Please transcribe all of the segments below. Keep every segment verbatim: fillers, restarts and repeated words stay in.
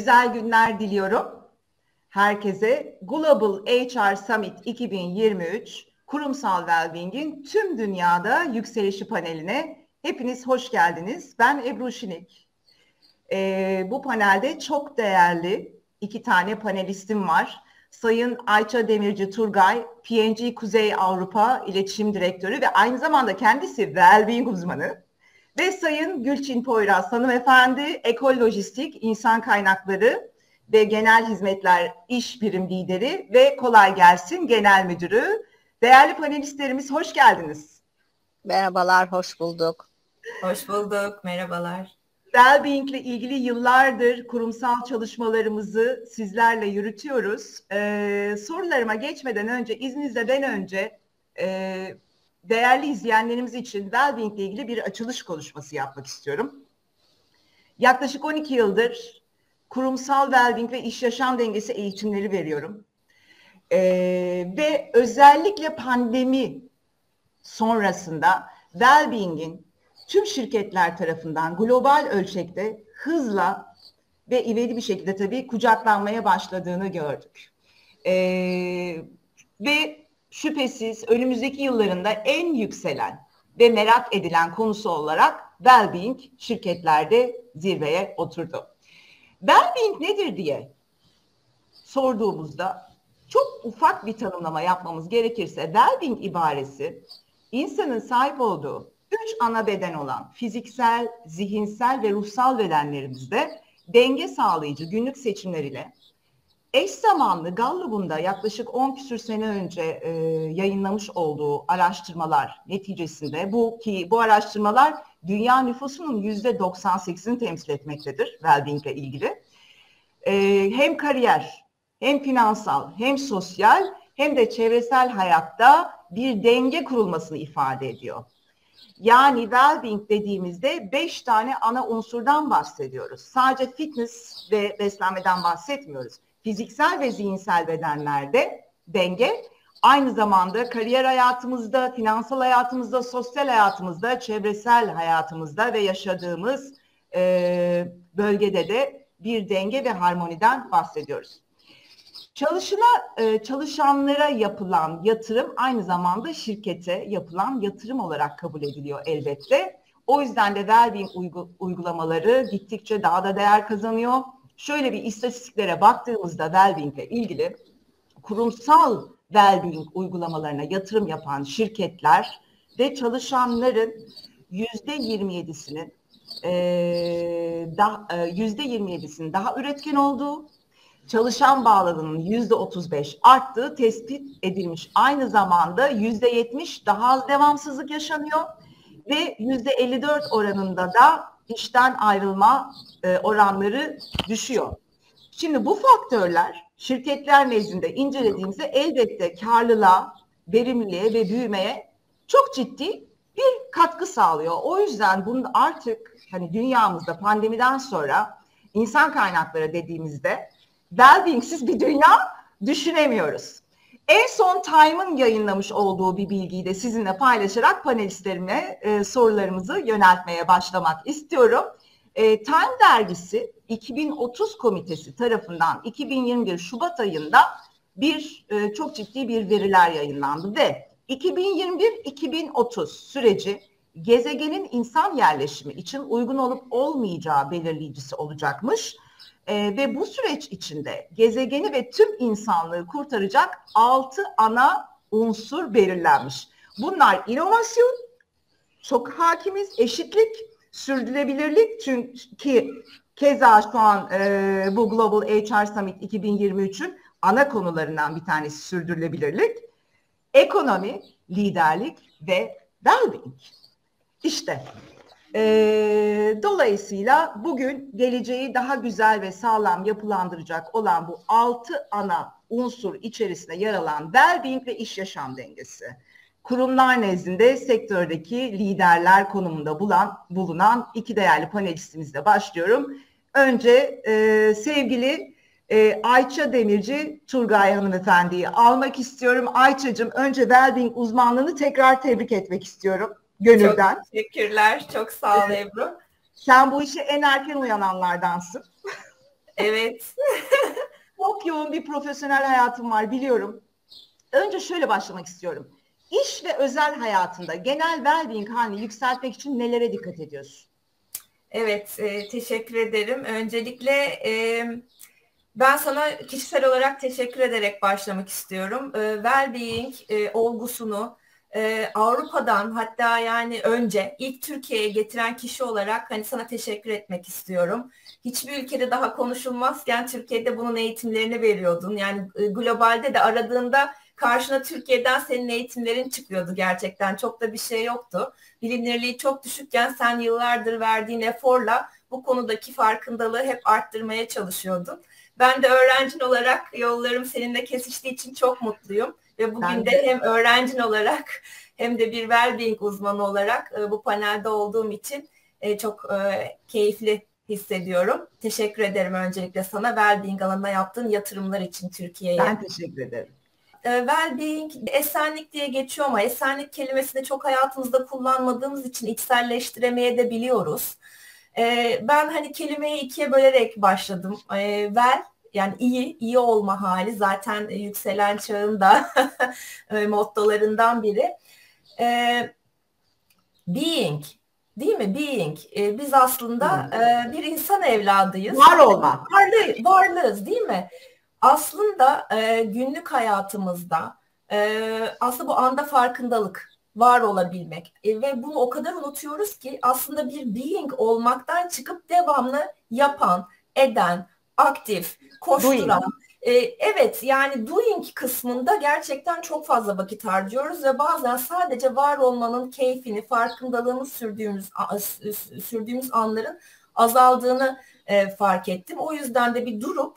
Güzel günler diliyorum. Herkese Global H R Summit iki bin yirmi üç Kurumsal Wellbeing'in tüm dünyada yükselişi paneline hepiniz hoş geldiniz. Ben Ebru Şinik. Ee, bu panelde çok değerli iki tane panelistim var. Sayın Ayça Demirci Turgay, P and G Kuzey Avrupa İletişim Direktörü ve aynı zamanda kendisi Wellbeing uzmanı. Ve Sayın Gülçin Poyraz hanımefendi, Ekol Lojistik, İnsan Kaynakları ve Genel Hizmetler İş Birim Lideri ve Kolay Gelsin Genel Müdürü. Değerli panelistlerimiz hoş geldiniz. Merhabalar, hoş bulduk. Hoş bulduk, merhabalar. Wellbeing ile ilgili yıllardır kurumsal çalışmalarımızı sizlerle yürütüyoruz. Ee, sorularıma geçmeden önce, izninizden önce e, değerli izleyenlerimiz için Wellbeing ile ilgili bir açılış konuşması yapmak istiyorum. Yaklaşık on iki yıldır kurumsal Wellbeing ve iş yaşam dengesi eğitimleri veriyorum. Ee, ve özellikle pandemi sonrasında Wellbeing'in tüm şirketler tarafından global ölçekte hızla ve ivedi bir şekilde tabii kucaklanmaya başladığını gördük. Ee, ve şüphesiz önümüzdeki yıllarında en yükselen ve merak edilen konusu olarak Wellbeing şirketlerde zirveye oturdu. Wellbeing nedir diye sorduğumuzda çok ufak bir tanımlama yapmamız gerekirse Wellbeing ibaresi insanın sahip olduğu üç ana beden olan fiziksel, zihinsel ve ruhsal bedenlerimizde denge sağlayıcı günlük seçimler ile eş zamanlı Gallup'un da yaklaşık on küsür sene önce e, yayınlamış olduğu araştırmalar neticesinde bu ki bu araştırmalar dünya nüfusunun yüzde doksan sekizini temsil etmektedir Wellbeing ile ilgili. E, hem kariyer, hem finansal, hem sosyal, hem de çevresel hayatta bir denge kurulmasını ifade ediyor. Yani Wellbeing dediğimizde beş tane ana unsurdan bahsediyoruz. Sadece fitness ve beslenmeden bahsetmiyoruz. Fiziksel ve zihinsel bedenlerde denge, aynı zamanda kariyer hayatımızda, finansal hayatımızda, sosyal hayatımızda, çevresel hayatımızda ve yaşadığımız e, bölgede de bir denge ve harmoniden bahsediyoruz. Çalışına, çalışanlara yapılan yatırım aynı zamanda şirkete yapılan yatırım olarak kabul ediliyor elbette. O yüzden de Wellbeing uygulamaları gittikçe daha da değer kazanıyor. Şöyle bir istatistiklere baktığımızda Wellbeing ile ilgili kurumsal Wellbeing uygulamalarına yatırım yapan şirketler ve çalışanların yüzde yirmi yedisinin yüzde yirmi yedisinin daha üretken olduğu, çalışan bağlılığının yüzde otuz beş arttığı tespit edilmiş. Aynı zamanda yüzde yetmiş daha az devamsızlık yaşanıyor ve yüzde elli dört oranında da işten ayrılma e, oranları düşüyor. Şimdi bu faktörler şirketler nezdinde incelediğimizde elbette karlılığa, verimliliğe ve büyümeye çok ciddi bir katkı sağlıyor. O yüzden bunun artık hani dünyamızda pandemiden sonra insan kaynakları dediğimizde Wellbeing'siz bir dünya düşünemiyoruz. En son Time'ın yayınlamış olduğu bir bilgiyi de sizinle paylaşarak panelistlerime e, sorularımızı yöneltmeye başlamak istiyorum. E, Time dergisi iki bin otuz komitesi tarafından iki bin yirmi bir Şubat ayında bir e, çok ciddi bir veriler yayınlandı ve iki bin yirmi bir iki bin otuz süreci gezegenin insan yerleşimi için uygun olup olmayacağı belirleyicisi olacakmış. Ee, ve bu süreç içinde gezegeni ve tüm insanlığı kurtaracak altı ana unsur belirlenmiş. Bunlar inovasyon, çok hakimiz, eşitlik, sürdürülebilirlik çünkü keza şu an e, bu Global H R Summit iki bin yirmi üçün ana konularından bir tanesi sürdürülebilirlik, ekonomi, liderlik ve Wellbeing. İşte Ee, dolayısıyla bugün geleceği daha güzel ve sağlam yapılandıracak olan bu altı ana unsur içerisinde yer alan Wellbeing ve iş yaşam dengesi. Kurumlar nezdinde sektördeki liderler konumunda bulan, bulunan iki değerli panelistimizle başlıyorum. Önce e, sevgili e, Ayça Demirci Turgay hanımefendiyi almak istiyorum. Ayça'cığım önce Wellbeing uzmanlığını tekrar tebrik etmek istiyorum. Gönülden. Çok teşekkürler. Çok sağ ol Ebru. Sen bu işe en erken uyananlardansın. Evet. Çok yoğun bir profesyonel hayatım var biliyorum. Önce şöyle başlamak istiyorum. İş ve özel hayatında genel well-being halini yükseltmek için nelere dikkat ediyorsun? Evet, e, teşekkür ederim. Öncelikle e, ben sana kişisel olarak teşekkür ederek başlamak istiyorum. E, well-being e, olgusunu e, Avrupa'dan, hatta yani önce ilk Türkiye'ye getiren kişi olarak hani sana teşekkür etmek istiyorum. Hiçbir ülkede daha konuşulmazken Türkiye'de bunun eğitimlerini veriyordun. Yani e, globalde de aradığında karşına Türkiye'den senin eğitimlerin çıkıyordu gerçekten. Çok da bir şey yoktu. Bilinirliği çok düşükken sen yıllardır verdiğin eforla bu konudaki farkındalığı hep arttırmaya çalışıyordun. Ben de öğrencin olarak yollarım seninle kesiştiği için çok mutluyum. Ve bugün de, de hem öğrencin olarak hem de bir well-being uzmanı olarak bu panelde olduğum için çok keyifli hissediyorum. Teşekkür ederim öncelikle sana well-being alanına yaptığın yatırımlar için Türkiye'ye. Ben teşekkür ederim. Well-being, esenlik diye geçiyor ama esenlik kelimesini çok hayatımızda kullanmadığımız için içselleştiremeye de biliyoruz. Ben hani kelimeyi ikiye bölerek başladım. Well, yani iyi, iyi olma hali zaten yükselen çağın da mottolarından biri. Being, değil mi? Being. Biz aslında bir insan evladıyız. Var olma. Varlı, varlığız, değil mi? Aslında e, günlük hayatımızda e, aslında bu anda farkındalık, var olabilmek e, ve bunu o kadar unutuyoruz ki aslında bir being olmaktan çıkıp devamlı yapan, eden, aktif, koşturan. E, evet, yani doing kısmında gerçekten çok fazla vakit harcıyoruz ve bazen sadece var olmanın keyfini, farkındalığını sürdüğümüz sürdüğümüz anların azaldığını e, fark ettim. O yüzden de bir durup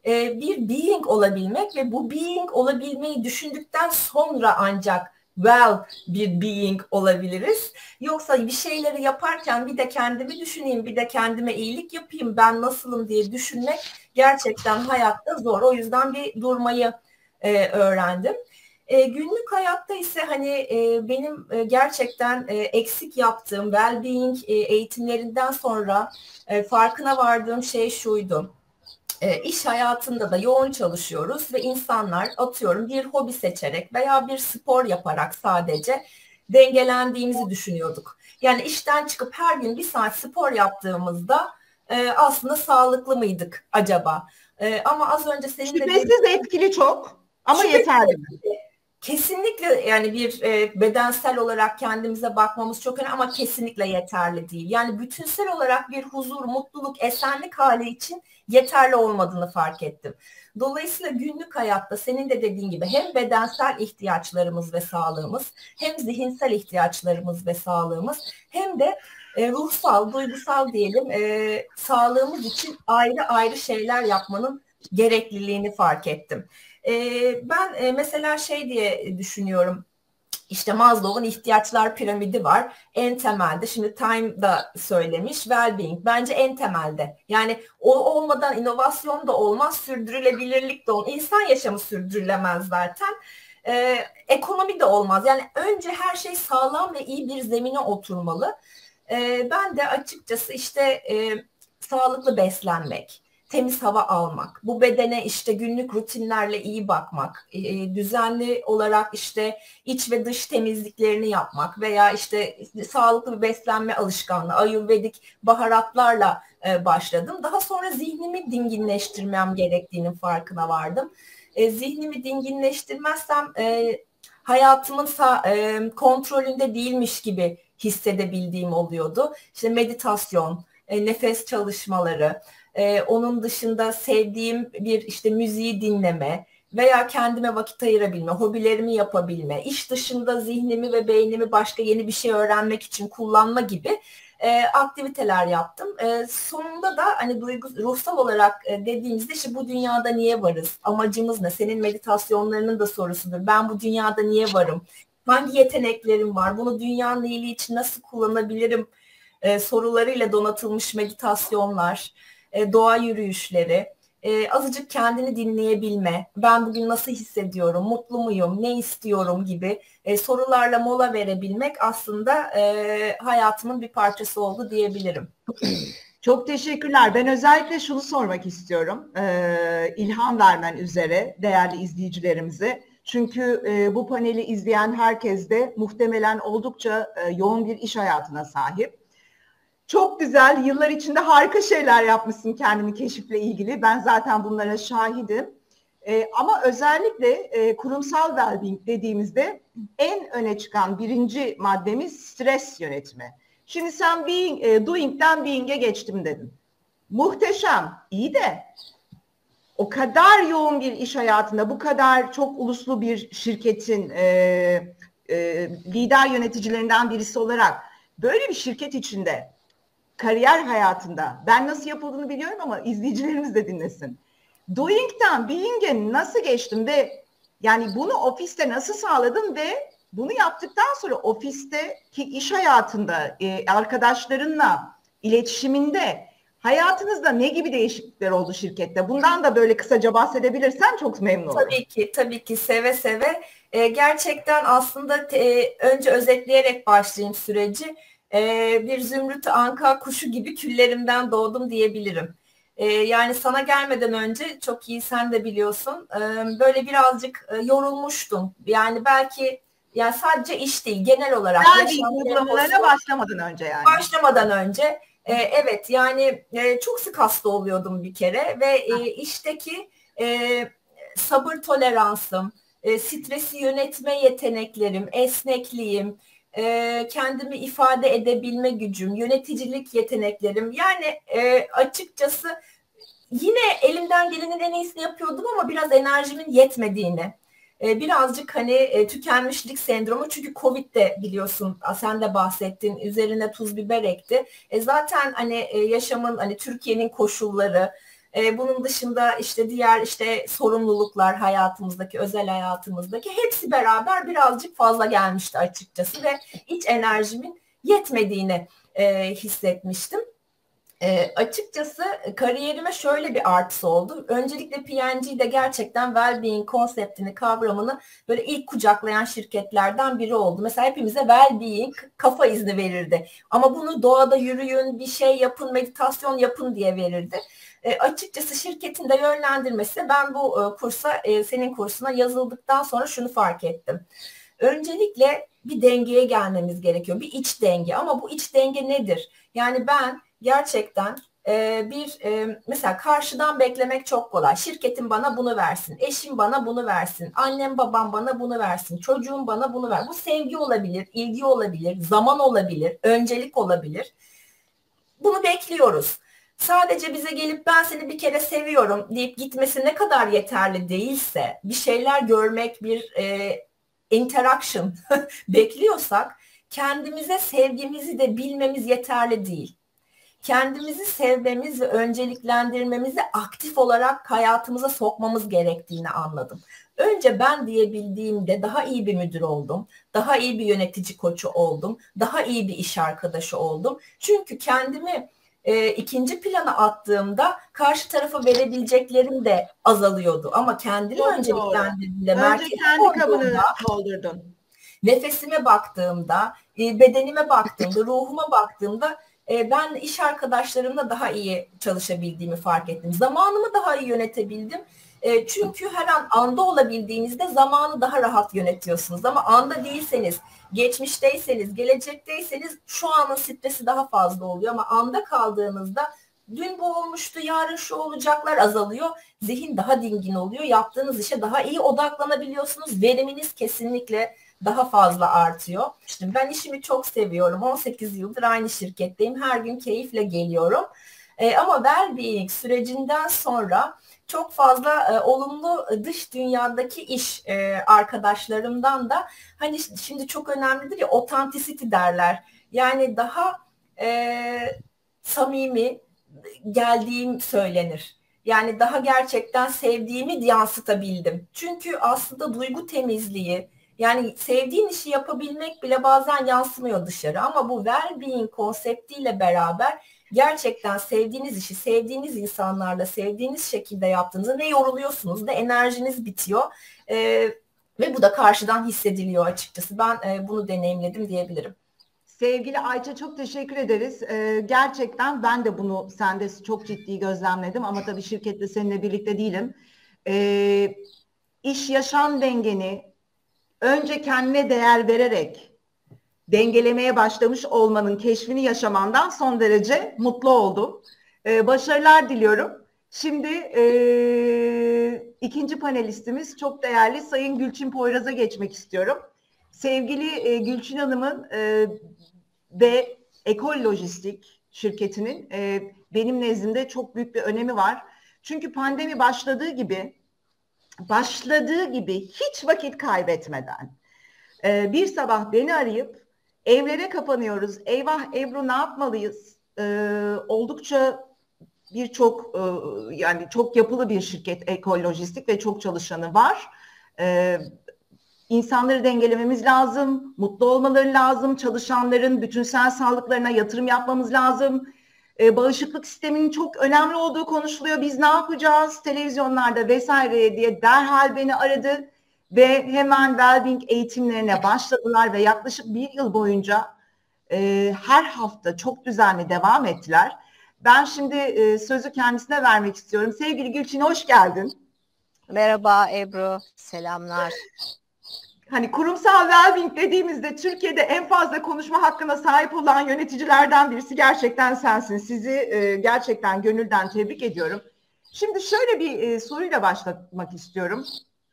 bir being olabilmek ve bu being olabilmeyi düşündükten sonra ancak well bir being olabiliriz. Yoksa bir şeyleri yaparken bir de kendimi düşüneyim, bir de kendime iyilik yapayım, ben nasılım diye düşünmek gerçekten hayatta zor. O yüzden bir durmayı e, öğrendim. E, günlük hayatta ise hani e, benim e, gerçekten e, eksik yaptığım well-being e, eğitimlerinden sonra e, farkına vardığım şey şuydu. E, iş hayatında da yoğun çalışıyoruz ve insanlar atıyorum bir hobi seçerek veya bir spor yaparak sadece dengelendiğimizi düşünüyorduk. Yani işten çıkıp her gün bir saat spor yaptığımızda e, aslında sağlıklı mıydık acaba? E, ama az önce senin de... Şüphesiz etkili çok ama yeterli mi? Kesinlikle yani bir e, bedensel olarak kendimize bakmamız çok önemli ama kesinlikle yeterli değil. Yani bütünsel olarak bir huzur, mutluluk, esenlik hali için yeterli olmadığını fark ettim. Dolayısıyla günlük hayatta senin de dediğin gibi hem bedensel ihtiyaçlarımız ve sağlığımız, hem zihinsel ihtiyaçlarımız ve sağlığımız, hem de e, ruhsal, duygusal diyelim e, sağlığımız için ayrı ayrı şeyler yapmanın gerekliliğini fark ettim. Ee, ben e, mesela şey diye düşünüyorum, işte Maslow'un ihtiyaçlar piramidi var. En temelde, şimdi Time da söylemiş, well-being bence en temelde. Yani o olmadan inovasyon da olmaz, sürdürülebilirlik de olmaz. İnsan yaşamı sürdürülemez zaten. Ee, ekonomi de olmaz. Yani önce her şey sağlam ve iyi bir zemine oturmalı. Ee, ben de açıkçası işte e, sağlıklı beslenmek, temiz hava almak, bu bedene işte günlük rutinlerle iyi bakmak, e, düzenli olarak işte iç ve dış temizliklerini yapmak veya işte sağlıklı bir beslenme alışkanlığı, ayurvedik baharatlarla e, başladım. Daha sonra zihnimi dinginleştirmem gerektiğinin farkına vardım. E, zihnimi dinginleştirmezsem e, hayatımın e, kontrolünde değilmiş gibi hissedebildiğim oluyordu. İşte meditasyon, e, nefes çalışmaları, Ee, onun dışında sevdiğim bir işte müziği dinleme veya kendime vakit ayırabilme, hobilerimi yapabilme, iş dışında zihnimi ve beynimi başka yeni bir şey öğrenmek için kullanma gibi e, aktiviteler yaptım. E, sonunda da hani duygu, ruhsal olarak e, dediğimizde işte bu dünyada niye varız? Amacımız ne? Senin meditasyonlarının da sorusudur. Ben bu dünyada niye varım? Hangi yeteneklerim var? Bunu dünyanın iyiliği için nasıl kullanabilirim? E, sorularıyla donatılmış meditasyonlar, doğa yürüyüşleri, azıcık kendini dinleyebilme, ben bugün nasıl hissediyorum, mutlu muyum, ne istiyorum gibi sorularla mola verebilmek aslında hayatımın bir parçası oldu diyebilirim. Çok teşekkürler. Ben özellikle şunu sormak istiyorum. Ee, ilham vermen üzere değerli izleyicilerimize. Çünkü e, bu paneli izleyen herkes de muhtemelen oldukça e, yoğun bir iş hayatına sahip. Çok güzel, yıllar içinde harika şeyler yapmışsın kendini keşifle ilgili. Ben zaten bunlara şahidim. E, ama özellikle e, kurumsal well-being dediğimizde en öne çıkan birinci maddemiz stres yönetimi. Şimdi sen being, e, doing'den being'e geçtim dedin. Muhteşem, iyi de o kadar yoğun bir iş hayatında, bu kadar çok uluslu bir şirketin e, e, lider yöneticilerinden birisi olarak böyle bir şirket içinde, kariyer hayatında ben nasıl yapıldığını biliyorum ama izleyicilerimiz de dinlesin. Doing'den being'e nasıl geçtin ve yani bunu ofiste nasıl sağladın ve bunu yaptıktan sonra ofisteki iş hayatında, e, arkadaşlarınla iletişiminde, hayatınızda ne gibi değişiklikler oldu şirkette? Bundan da böyle kısaca bahsedebilirsen çok memnun olurum. Tabii ki, tabii ki seve seve. E, gerçekten aslında e, önce özetleyerek başlayayım süreci. E, bir zümrüt anka kuşu gibi küllerimden doğdum diyebilirim. E, yani sana gelmeden önce çok iyi sen de biliyorsun. E, böyle birazcık e, yorulmuştum. Yani belki yani sadece iş değil, genel olarak. Yani uygulamalarına başlamadan önce yani. Başlamadan önce. E, evet yani e, çok sık hasta oluyordum bir kere ve e, işteki e, sabır toleransım, e, stresi yönetme yeteneklerim, esnekliğim, e, kendimi ifade edebilme gücüm, yöneticilik yeteneklerim yani e, açıkçası yine elimden gelenin en iyisini yapıyordum ama biraz enerjimin yetmediğini. Birazcık hani tükenmişlik sendromu çünkü Covid de biliyorsun sen de bahsettin üzerine tuz biber ekti. E zaten hani yaşamın hani Türkiye'nin koşulları e, bunun dışında işte diğer işte sorumluluklar hayatımızdaki özel hayatımızdaki hepsi beraber birazcık fazla gelmişti açıkçası ve iç enerjimin yetmediğini e, hissetmiştim. E, açıkçası kariyerime şöyle bir artısı oldu. Öncelikle P and G'de gerçekten well-being konseptini, kavramını böyle ilk kucaklayan şirketlerden biri oldu. Mesela hepimize well-being kafa izni verirdi. Ama bunu doğada yürüyün, bir şey yapın, meditasyon yapın diye verirdi. E, açıkçası şirketin de yönlendirmesi ben bu e, kursa, e, senin kursuna yazıldıktan sonra şunu fark ettim. Öncelikle bir dengeye gelmemiz gerekiyor. Bir iç denge ama bu iç denge nedir? Yani ben gerçekten e, bir e, mesela karşıdan beklemek çok kolay. Şirketim bana bunu versin, eşim bana bunu versin, annem babam bana bunu versin, çocuğum bana bunu ver. Bu sevgi olabilir, ilgi olabilir, zaman olabilir, öncelik olabilir. Bunu bekliyoruz. Sadece bize gelip ben seni bir kere seviyorum deyip gitmesi ne kadar yeterli değilse, bir şeyler görmek, bir e, interaction bekliyorsak kendimize sevgimizi de bilmemiz yeterli değil. Kendimizi sevmemiz ve önceliklendirmemizi aktif olarak hayatımıza sokmamız gerektiğini anladım. Önce ben diyebildiğimde daha iyi bir müdür oldum, daha iyi bir yönetici koçu oldum, daha iyi bir iş arkadaşı oldum. Çünkü kendimi e, ikinci plana attığımda karşı tarafa verebileceklerim de azalıyordu. Ama kendimi Çok önceliklendirdiğimde, önce kendi kabını doldurdun. Nefesime baktığımda, bedenime baktığımda, ruhuma baktığımda ben iş arkadaşlarımla daha iyi çalışabildiğimi fark ettim. Zamanımı daha iyi yönetebildim. Çünkü her an anda olabildiğinizde zamanı daha rahat yönetiyorsunuz. Ama anda değilseniz, geçmişteyseniz, gelecekteyseniz şu anın stresi daha fazla oluyor. Ama anda kaldığınızda dün bu olmuştu, yarın şu olacaklar azalıyor. Zihin daha dingin oluyor. Yaptığınız işe daha iyi odaklanabiliyorsunuz. Veriminiz kesinlikle daha fazla artıyor. İşte ben işimi çok seviyorum. on sekiz yıldır aynı şirketteyim. Her gün keyifle geliyorum. E, ama well-being sürecinden sonra çok fazla e, olumlu dış dünyadaki iş e, arkadaşlarımdan da hani şimdi çok önemlidir ya authenticity derler. Yani daha e, samimi geldiğim söylenir. Yani daha gerçekten sevdiğimi yansıtabildim. Çünkü aslında duygu temizliği, yani sevdiğin işi yapabilmek bile bazen yansımıyor dışarı ama bu well-being konseptiyle beraber gerçekten sevdiğiniz işi, sevdiğiniz insanlarla, sevdiğiniz şekilde yaptığınızda ne yoruluyorsunuz ne enerjiniz bitiyor ee, ve bu da karşıdan hissediliyor açıkçası. Ben e, bunu deneyimledim diyebilirim. Sevgili Ayça, çok teşekkür ederiz. Ee, gerçekten ben de bunu sende çok ciddi gözlemledim ama tabii şirkette seninle birlikte değilim. Ee, iş yaşam dengeni önce kendine değer vererek dengelemeye başlamış olmanın keşfini yaşamandan son derece mutlu oldum. Ee, başarılar diliyorum. Şimdi e, ikinci panelistimiz çok değerli Sayın Gülçin Poyraz'a geçmek istiyorum. Sevgili e, Gülçin Hanım'ın e, ve Ekol Lojistik şirketinin e, benim nezdimde çok büyük bir önemi var. Çünkü pandemi başladığı gibi başladığı gibi hiç vakit kaybetmeden e, bir sabah beni arayıp evlere kapanıyoruz, eyvah Ebru ne yapmalıyız? E, oldukça birçok e, yani çok yapılı bir şirket Ekol Lojistik ve çok çalışanı var. E, İnsanları dengelememiz lazım, mutlu olmaları lazım, çalışanların bütünsel sağlıklarına yatırım yapmamız lazım. Ee, bağışıklık sisteminin çok önemli olduğu konuşuluyor. Biz ne yapacağız televizyonlarda vesaire diye derhal beni aradı ve hemen Wellbeing eğitimlerine başladılar ve yaklaşık bir yıl boyunca e, her hafta çok düzenli devam ettiler. Ben şimdi e, sözü kendisine vermek istiyorum. Sevgili Gülçin, hoş geldin. Merhaba Ebru, selamlar. Hani kurumsal well-being dediğimizde Türkiye'de en fazla konuşma hakkına sahip olan yöneticilerden birisi gerçekten sensin. Sizi e, gerçekten gönülden tebrik ediyorum. Şimdi şöyle bir e, soruyla başlamak istiyorum.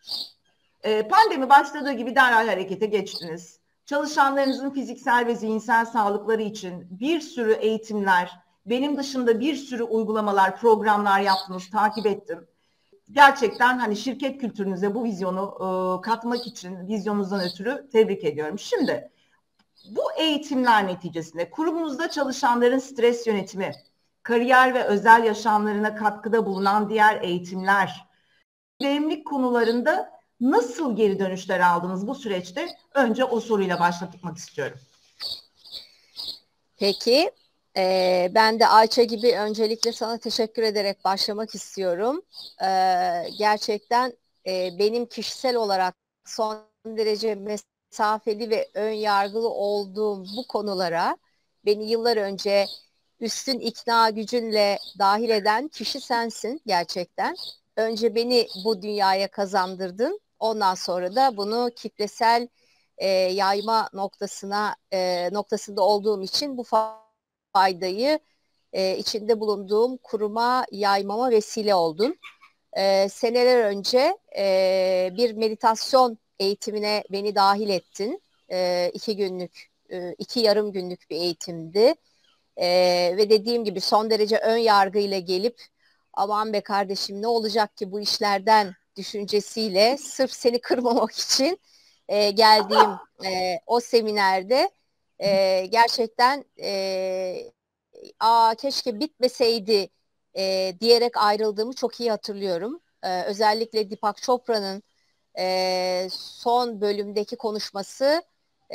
E, pandemi başladığı gibi derhal harekete geçtiniz. Çalışanlarınızın fiziksel ve zihinsel sağlıkları için bir sürü eğitimler, benim dışında bir sürü uygulamalar, programlar yaptınız, takip ettim. Gerçekten hani şirket kültürünüze bu vizyonu e, katmak için vizyonunuzdan ötürü tebrik ediyorum. Şimdi bu eğitimler neticesinde kurumunuzda çalışanların stres yönetimi, kariyer ve özel yaşamlarına katkıda bulunan diğer eğitimler, verimlilik konularında nasıl geri dönüşler aldınız bu süreçte? Önce o soruyla başlatmak istiyorum. Peki, e, ben de Ayça gibi öncelikle sana teşekkür ederek başlamak istiyorum. E, gerçekten e, benim kişisel olarak son derece mesafeli ve ön yargılı olduğum bu konulara beni yıllar önce üstün ikna gücünle dahil eden kişi sensin gerçekten. Önce beni bu dünyaya kazandırdın. Ondan sonra da bunu kitlesel e, yayma noktasına e, noktasında olduğum için bu faydayı e, içinde bulunduğum kuruma yaymama vesile oldun. E, seneler önce e, bir meditasyon eğitimine beni dahil ettin. E, iki günlük, e, iki yarım günlük bir eğitimdi. E, ve dediğim gibi son derece ön yargıyla gelip aman be kardeşim ne olacak ki bu işlerden düşüncesiyle sırf seni kırmamak için e, geldiğim e, o seminerde e, gerçekten e, aa keşke bitmeseydi e, diyerek ayrıldığımı çok iyi hatırlıyorum. E, özellikle Deepak Chopra'nın e, son bölümdeki konuşması e,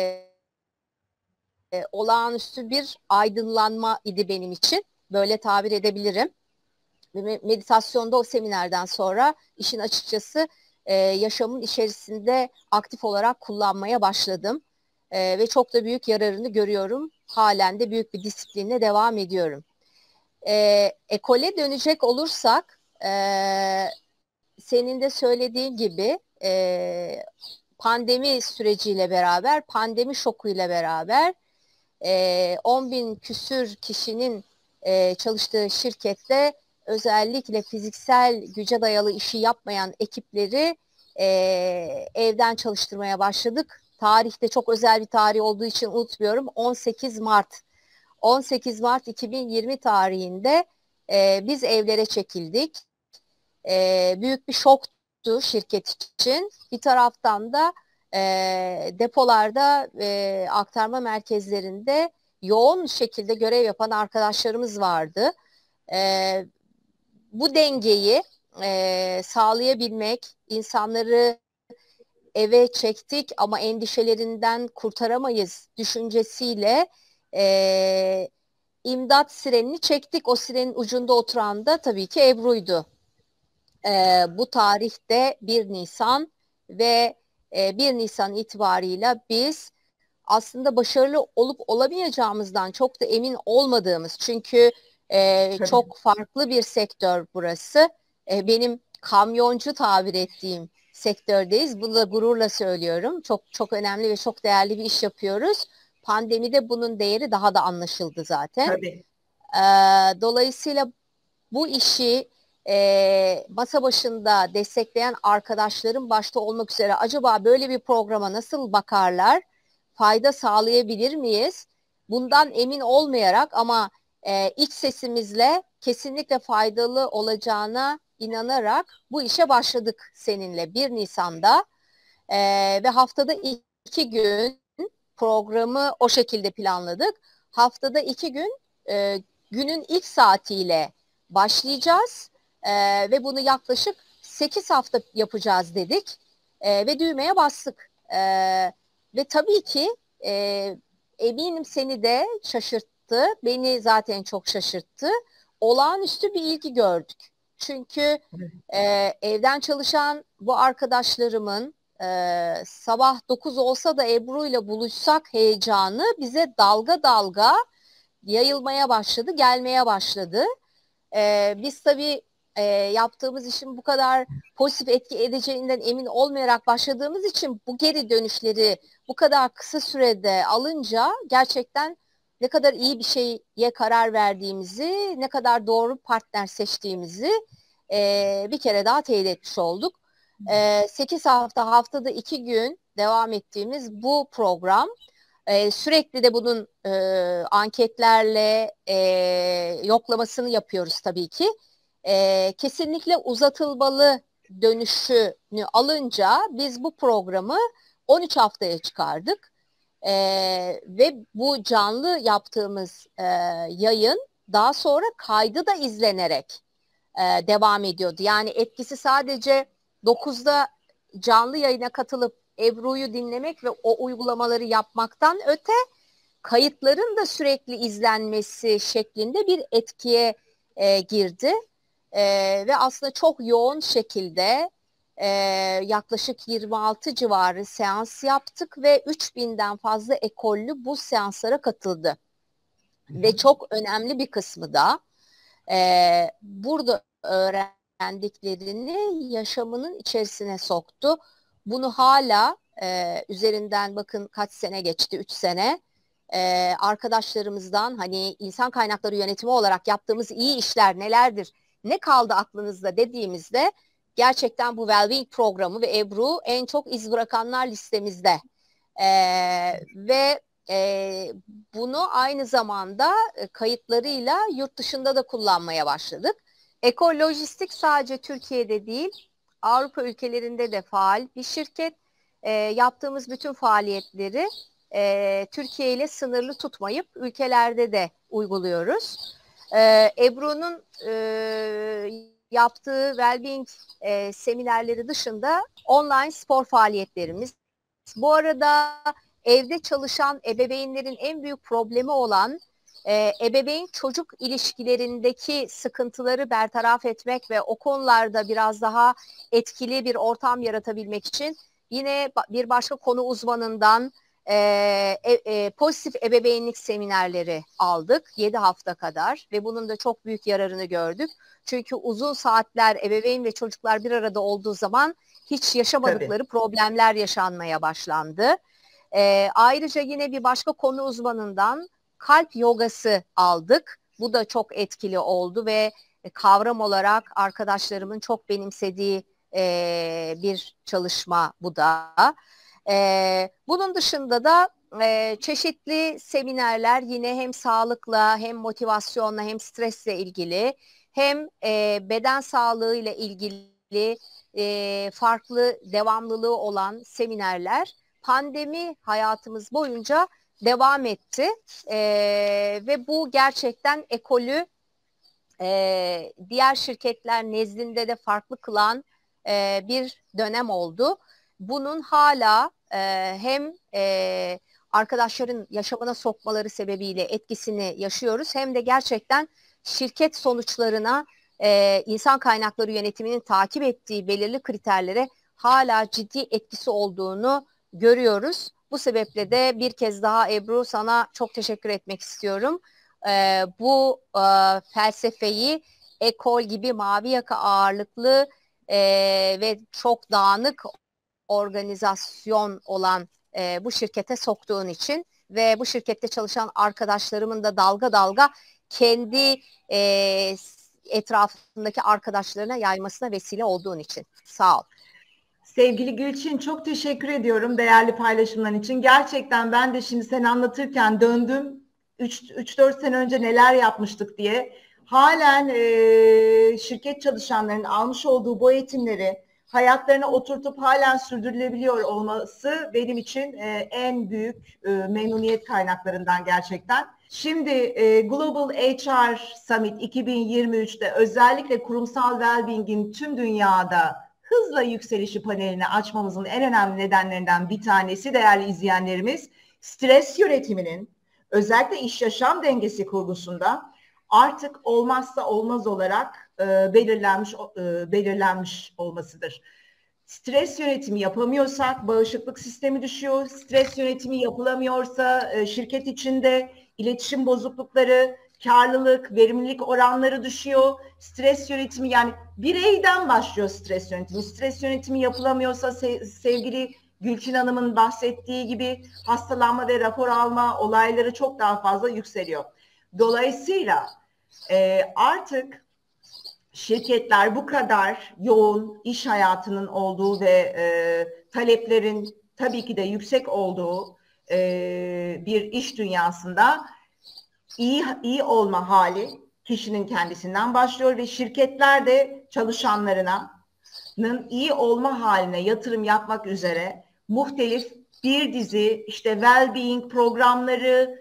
e, olağanüstü bir aydınlanma idi benim için. Böyle tabir edebilirim. Meditasyonda o seminerden sonra işin açıkçası e, yaşamın içerisinde aktif olarak kullanmaya başladım. E, ve çok da büyük yararını görüyorum. Halen de büyük bir disiplinle devam ediyorum. E, ekole dönecek olursak e, senin de söylediğin gibi e, pandemi süreciyle beraber, pandemi şokuyla beraber e, on bin küsür kişinin e, çalıştığı şirkette özellikle fiziksel güce dayalı işi yapmayan ekipleri e, evden çalıştırmaya başladık. Tarihte çok özel bir tarih olduğu için unutmuyorum. on sekiz Mart on sekiz Mart iki bin yirmi tarihinde e, biz evlere çekildik. E, büyük bir şoktu şirket için. Bir taraftan da e, depolarda e, aktarma merkezlerinde yoğun şekilde görev yapan arkadaşlarımız vardı. E, bu dengeyi e, sağlayabilmek, insanları eve çektik ama endişelerinden kurtaramayız düşüncesiyle e, imdat sirenini çektik. O sirenin ucunda oturan da tabii ki Ebru'ydu. E, bu tarihte bir Nisan ve e, bir Nisan itibarıyla biz aslında başarılı olup olamayacağımızdan çok da emin olmadığımız, çünkü e, çok farklı bir sektör burası. E, benim kamyoncu tabir ettiğim sektördeyiz. Bunu da gururla söylüyorum. Çok çok önemli ve çok değerli bir iş yapıyoruz. Pandemide bunun değeri daha da anlaşıldı zaten. Tabii. E, dolayısıyla bu işi e, masa başında destekleyen arkadaşlarım başta olmak üzere acaba böyle bir programa nasıl bakarlar? Fayda sağlayabilir miyiz? Bundan emin olmayarak ama e, iç sesimizle kesinlikle faydalı olacağına inanarak bu işe başladık seninle bir Nisan'da e, ve haftada iki gün programı o şekilde planladık. Haftada iki gün e, günün ilk saatiyle başlayacağız e, ve bunu yaklaşık sekiz hafta yapacağız dedik e, ve düğmeye bastık. E, ve tabii ki e, eminim seni de şaşırttı, beni zaten çok şaşırttı. Olağanüstü bir ilgi gördük. Çünkü e, evden çalışan bu arkadaşlarımın e, sabah dokuz olsa da Ebru ile buluşsak heyecanı bize dalga dalga yayılmaya başladı, gelmeye başladı. Ee, biz tabii e, yaptığımız işin bu kadar pozitif etki edeceğinden emin olmayarak başladığımız için bu geri dönüşleri bu kadar kısa sürede alınca gerçekten ne kadar iyi bir şeye karar verdiğimizi, ne kadar doğru partner seçtiğimizi e, bir kere daha teyit etmiş olduk. E, sekiz hafta, haftada iki gün devam ettiğimiz bu program, Ee, sürekli de bunun e, anketlerle e, yoklamasını yapıyoruz tabii ki. E, kesinlikle uzatılmalı dönüşünü alınca biz bu programı on üç haftaya çıkardık. E, ve bu canlı yaptığımız e, yayın daha sonra kaydı da izlenerek e, devam ediyordu. Yani etkisi sadece dokuzda canlı yayına katılıp Ebru'yu dinlemek ve o uygulamaları yapmaktan öte kayıtların da sürekli izlenmesi şeklinde bir etkiye e, girdi. E, ve aslında çok yoğun şekilde e, yaklaşık yirmi altı civarı seans yaptık ve üç binden fazla ekollü bu seanslara katıldı. Hı hı. Ve çok önemli bir kısmı da e, burada öğrendiklerini yaşamının içerisine soktu. Bunu hala e, üzerinden bakın kaç sene geçti, üç sene e, arkadaşlarımızdan hani insan kaynakları yönetimi olarak yaptığımız iyi işler nelerdir, ne kaldı aklınızda dediğimizde gerçekten bu Wellbeing programı ve Ebru en çok iz bırakanlar listemizde e, ve e, bunu aynı zamanda e, kayıtlarıyla yurt dışında da kullanmaya başladık. Ekolojistik sadece Türkiye'de değil, Avrupa ülkelerinde de faal bir şirket. E, yaptığımız bütün faaliyetleri e, Türkiye ile sınırlı tutmayıp ülkelerde de uyguluyoruz. E, Ebru'nun e, yaptığı Wellbeing e, seminerleri dışında online spor faaliyetlerimiz. Bu arada evde çalışan ebeveynlerin en büyük problemi olan Ee, ebeveyn çocuk ilişkilerindeki sıkıntıları bertaraf etmek ve o konularda biraz daha etkili bir ortam yaratabilmek için yine bir başka konu uzmanından e, e, e, pozitif ebeveynlik seminerleri aldık yedi hafta kadar ve bunun da çok büyük yararını gördük. Çünkü uzun saatler ebeveyn ve çocuklar bir arada olduğu zaman hiç yaşamadıkları Tabii. problemler yaşanmaya başlandı. E, ayrıca yine bir başka konu uzmanından kalp yogası aldık. Bu da çok etkili oldu ve kavram olarak arkadaşlarımın çok benimsediği e, bir çalışma bu da. E, bunun dışında da e, çeşitli seminerler yine hem sağlıkla hem motivasyonla hem stresle ilgili hem e, beden sağlığıyla ilgili e, farklı devamlılığı olan seminerler pandemi hayatımız boyunca devam etti e, ve bu gerçekten ekolü e, diğer şirketler nezdinde de farklı kılan e, bir dönem oldu. Bunun hala e, hem e, arkadaşların yaşamına sokmaları sebebiyle etkisini yaşıyoruz hem de gerçekten şirket sonuçlarına e, insan kaynakları yönetiminin takip ettiği belirli kriterlere hala ciddi etkisi olduğunu görüyoruz. Bu sebeple de bir kez daha Ebru sana çok teşekkür etmek istiyorum. Ee, bu e, felsefeyi ekol gibi mavi yaka ağırlıklı e, ve çok dağınık organizasyon olan e, bu şirkete soktuğun için ve bu şirkette çalışan arkadaşlarımın da dalga dalga kendi e, etrafındaki arkadaşlarına yaymasına vesile olduğun için. Sağ ol. Sevgili Gülçin, çok teşekkür ediyorum değerli paylaşımların için. Gerçekten ben de şimdi sen anlatırken döndüm. üç dört sene önce neler yapmıştık diye. Halen e, şirket çalışanlarının almış olduğu bu eğitimleri hayatlarına oturtup halen sürdürülebiliyor olması benim için e, en büyük e, memnuniyet kaynaklarından gerçekten. Şimdi e, Global H R Summit iki bin yirmi üçte özellikle kurumsal well-being'in tüm dünyada hızla yükselişi panelini açmamızın en önemli nedenlerinden bir tanesi değerli izleyenlerimiz, stres yönetiminin özellikle iş yaşam dengesi kurgusunda artık olmazsa olmaz olarak e, belirlenmiş e, belirlenmiş olmasıdır. Stres yönetimi yapamıyorsak bağışıklık sistemi düşüyor. Stres yönetimi yapılamıyorsa e, şirket içinde iletişim bozuklukları, karlılık, verimlilik oranları düşüyor. Stres yönetimi, yani bireyden başlıyor stres yönetimi. Stres yönetimi yapılamıyorsa se- sevgili Gülçin Hanım'ın bahsettiği gibi hastalanma ve rapor alma olayları çok daha fazla yükseliyor. Dolayısıyla e, artık şirketler bu kadar yoğun iş hayatının olduğu ve e, taleplerin tabii ki de yüksek olduğu e, bir iş dünyasında iyi iyi olma hali kişinin kendisinden başlıyor ve şirketler de çalışanlarının iyi olma haline yatırım yapmak üzere muhtelif bir dizi işte well-being programları,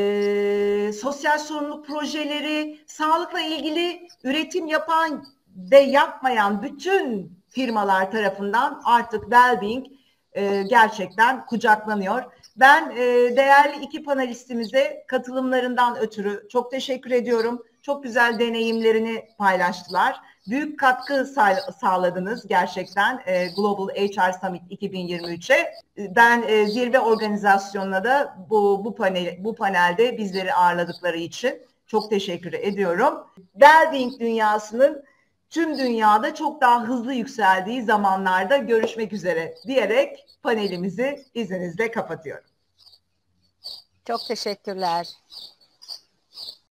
e, sosyal sorumluluk projeleri, sağlıkla ilgili üretim yapan ve yapmayan bütün firmalar tarafından artık well-being e, gerçekten kucaklanıyor. Ben e, değerli iki panelistimize katılımlarından ötürü çok teşekkür ediyorum. Çok güzel deneyimlerini paylaştılar. Büyük katkı sağ, sağladınız gerçekten e, Global H R Summit iki bin yirmi üçe. Ben e, zirve organizasyonuna da bu bu panel bu panelde bizleri ağırladıkları için çok teşekkür ediyorum. Well-being dünyasının tüm dünyada çok daha hızlı yükseldiği zamanlarda görüşmek üzere diyerek panelimizi izninizle kapatıyorum. Çok teşekkürler.